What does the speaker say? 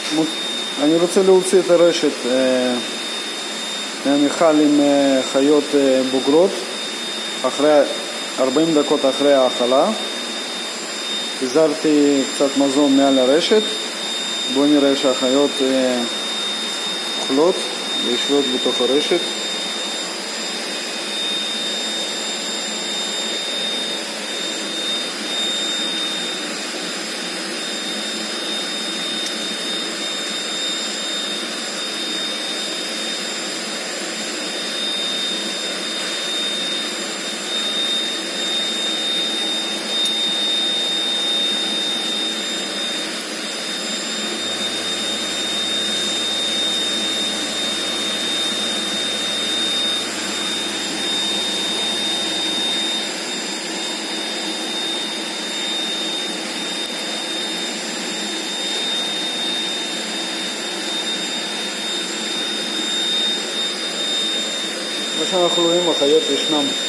אני רוצה להוציא את הרשת מהמיכל עם חיות בוגרות אחרי 40 דקות אחרי האכלה. פיזרתי קצת מזון מעל הרשת. בואו נראה שהחיות אוכלות ויושבות בתוך הרשת. מה שאנחנו רואים, החיות ישנם